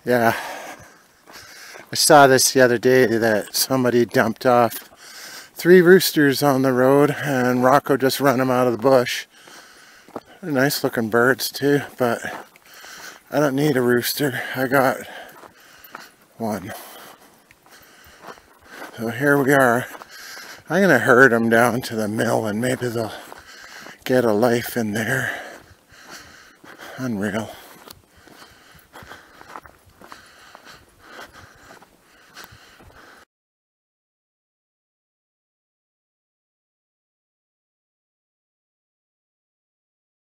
Yeah, I saw this the other day that somebody dumped off 3 roosters on the road and Rocko just run them out of the bush. They're nice looking birds too, but I don't need a rooster. I got one. So here we are. I'm going to herd them down to the mill and maybe they'll get a life in there. Unreal.